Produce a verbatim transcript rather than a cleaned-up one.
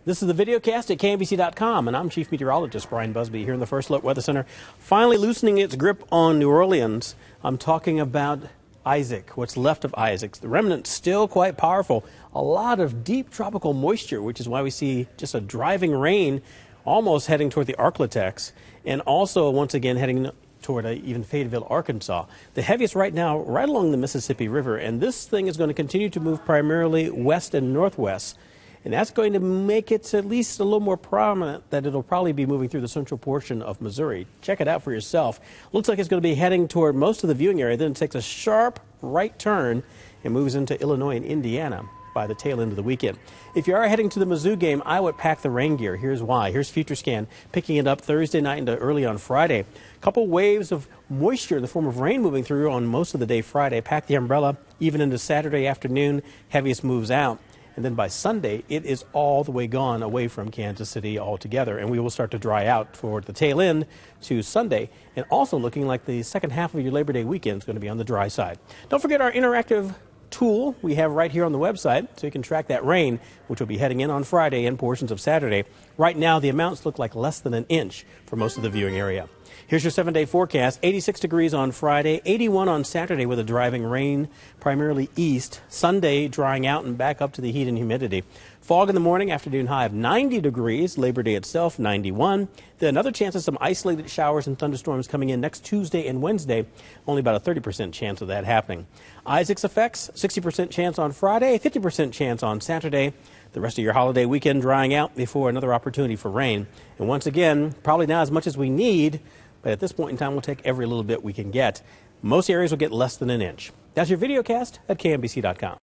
This is the videocast at K M B C dot com, and I'm Chief Meteorologist Bryan Busby here in the First Look Weather Center, finally loosening its grip on New Orleans. I'm talking about Isaac, what's left of Isaac. The remnants still quite powerful. A lot of deep tropical moisture, which is why we see just a driving rain almost heading toward the Arklatex, and also once again heading toward uh, even Fayetteville, Arkansas. The heaviest right now right along the Mississippi River, and this thing is going to continue to move primarily west and northwest. And that's going to make it at least a little more prominent that it'll probably be moving through the central portion of Missouri. Check it out for yourself. Looks like it's going to be heading toward most of the viewing area. Then it takes a sharp right turn and moves into Illinois and Indiana by the tail end of the weekend. If you are heading to the Mizzou game, I would pack the rain gear. Here's why. Here's FutureScan picking it up Thursday night into early on Friday. A couple waves of moisture in the form of rain moving through on most of the day Friday. Pack the umbrella even into Saturday afternoon. Heaviest moves out. And then by Sunday, it is all the way gone away from Kansas City altogether. And we will start to dry out toward the tail end to Sunday. And also looking like the second half of your Labor Day weekend is going to be on the dry side. Don't forget our interactive tool we have right here on the website, so you can track that rain, which will be heading in on Friday and portions of Saturday. Right now, the amounts look like less than an inch for most of the viewing area. Here's your seven-day forecast. eighty-six degrees on Friday, eighty-one on Saturday with a driving rain, primarily east. Sunday drying out and back up to the heat and humidity. Fog in the morning, afternoon high of ninety degrees. Labor Day itself, ninety-one. Then another chance of some isolated showers and thunderstorms coming in next Tuesday and Wednesday. Only about a thirty percent chance of that happening. Isaac's effects, sixty percent chance on Friday, fifty percent chance on Saturday. The rest of your holiday weekend drying out before another opportunity for rain. And once again, probably not as much as we need, but at this point in time, we'll take every little bit we can get. Most areas will get less than an inch. That's your videocast at K M B C dot com.